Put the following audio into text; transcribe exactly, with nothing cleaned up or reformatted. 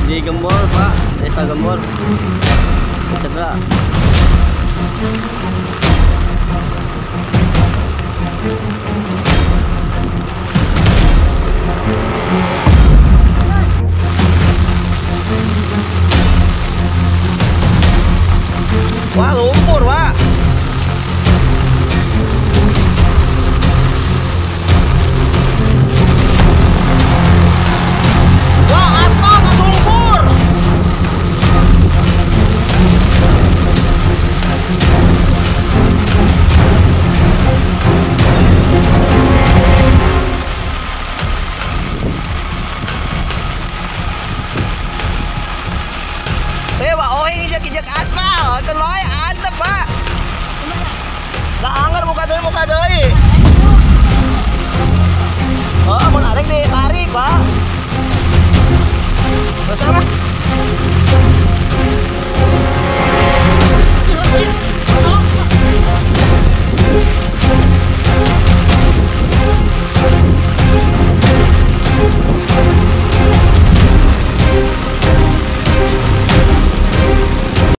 Di Gembol Pak, desa Gembol. Cedera. Wah, lumpur Pak. Wah, aspal kesungkur. Eh, Pak, oh injek-injek aspal, keloy antep, Pak. Lah anggar muka deui muka deui. Oh, mun arek ditarik, Pak.